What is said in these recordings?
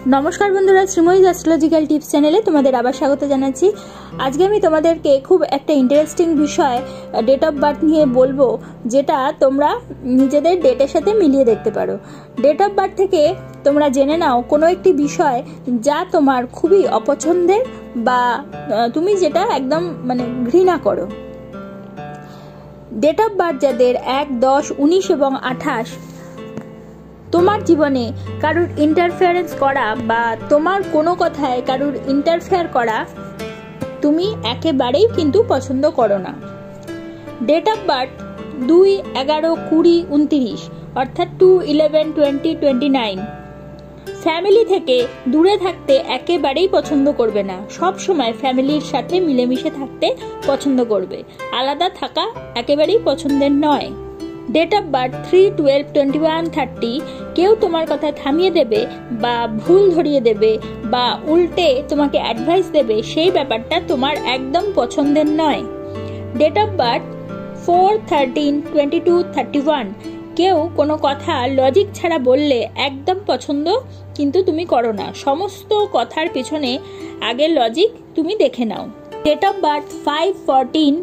নমস্কার বন্ধুরা, Sreemoyee astrological tips চ্যানেলে তোমাদের আবার স্বাগত জানাচ্ছি। আজকে আমি তোমাদেরকে খুব একটা ইন্টারেস্টিং বিষয় ডেট অফ বার্থ নিয়ে বলবো, যেটা তোমরা নিজেদের ডেটের সাথে মিলিয়ে দেখতে পারো। ডেট অফ বার্থ থেকে তোমরা জেনে নাও কোনো একটি বিষয় যা তোমার খুবই অপছন্দের বা তুমি যেটা একদম ঘৃণা করো। ডেট অফ বার্থ যাদের 1, 10, 19 এবং 28, তোমার জীবনে কারুর ইন্টারফেয়ারেন্স করা বা তোমার কোনো কথায় কারুর ইন্টারফেয়ার করা তুমি একেবারেই কিন্তু পছন্দ করো না। ডেট অফ বার্থ 2, 11, 20, 29 অর্থাৎ 2, 11, 20, 29 ফ্যামিলি থেকে দূরে থাকতে একেবারেই পছন্দ করবে না। সব সময় ফ্যামিলির সাথে মিলেমিশে থাকতে পছন্দ করবে, আলাদা থাকা একেবারেই পছন্দের নয়। ডেট অফ বার্থ 3, 12, 21, 30 কেউ তোমার কথা থামিয়ে দেবে বা ভুল ধরিয়ে দেবে বা উল্টে তোমাকে অ্যাডভাইস দেবে, সেই ব্যাপারটা তোমার একদম পছন্দের নয়। ডেট অফ বার্থ 4, 13, 22, 31 কেউ কোনো কথা লজিক ছাড়া বললে একদম পছন্দ কিন্তু তুমি করো না। সমস্ত কথার পিছনে আগে লজিক তুমি দেখে নাও। ডেট অফ বার্থ 5, 14,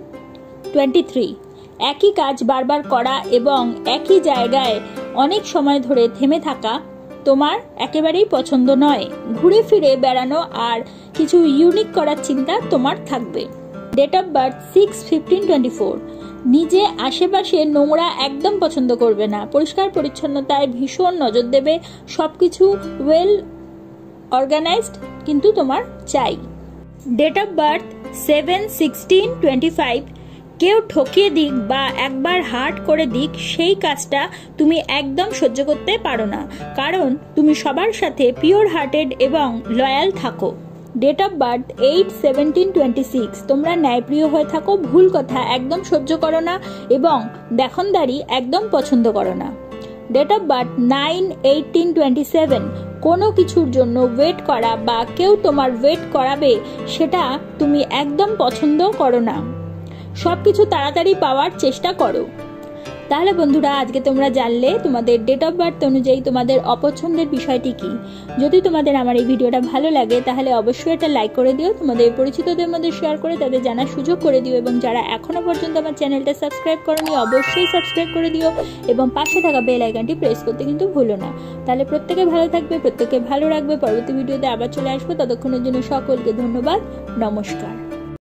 23 একই কাজ বারবার করা এবং একই জায়গায় অনেক সময় ধরে থেমে থাকা তোমার একেবারেই পছন্দ নয়। ঘুরে ফিরে বেড়ানো আর কিছু ইউনিক করার চিন্তা তোমার থাকবে। ডেট অফ বার্থ 6, 15, 24 নিজে আশেপাশে নোংরা একদম পছন্দ করবে না, পরিষ্কার পরিচ্ছন্নতায় ভীষণ নজর দেবে, সবকিছু ওয়েল অর্গানাইজড কিন্তু তোমার চাই। ডেট অফ বার্থ 7, 16, 25 কেউ ঠকিয়ে দিক বা একবার হার্ট করে দিক, সেই কাজটা তুমি একদম সহ্য করতে পারো না, কারণ তুমি সবার সাথে পিওর হার্টেড এবং লয়াল থাকো। ডেট অফ বার্থ 8, 17, 26 তোমরা ন্যায়প্রিয় হয়ে থাকো, ভুল কথা একদম সহ্য করো না এবং দেখনদারি একদম পছন্দ করো না। ডেট অফ বার্থ 9, 18, 27 কোনো কিছুর জন্য ওয়েট করা বা কেউ তোমার ওয়েট করাবে সেটা তুমি একদম পছন্দ করো না, সবকিছু তাড়াতাড়ি পাওয়ার চেষ্টা করো। তাহলে বন্ধুরা, আজকে তোমরা জানলে তোমাদের ডেট অফ বার্থ অনুযায়ী তোমাদের অপছন্দের বিষয়টি কি। যদি তোমাদের আমার এই ভিডিওটা ভালো লাগে তাহলে অবশ্যই এটা লাইক করে দিও, তোমাদের পরিচিতদের মধ্যে শেয়ার করে তাদের জানার সুযোগ করে দিও, এবং যারা এখনো পর্যন্ত আমার চ্যানেলটা সাবস্ক্রাইব করোনি অবশ্যই সাবস্ক্রাইব করে দিও এবং পাশে থাকা বেল আইকনটি প্রেস করতে কিন্তু ভুলো না। তাহলে প্রত্যেকে ভালো থাকবে, প্রত্যেকে ভালো রাখবে। পরবর্তী ভিডিওতে আবার চলে আসবো, ততক্ষণের জন্য সকলকে ধন্যবাদ, নমস্কার।